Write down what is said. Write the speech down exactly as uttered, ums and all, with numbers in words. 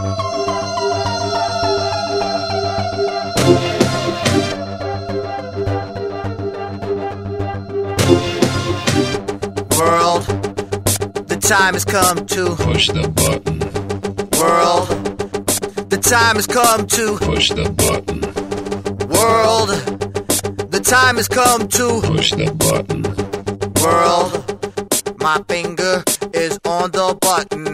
World, the time has come to push the button. World, the time has come to push the button. World, the time has come to push the button. World, my finger is on the button.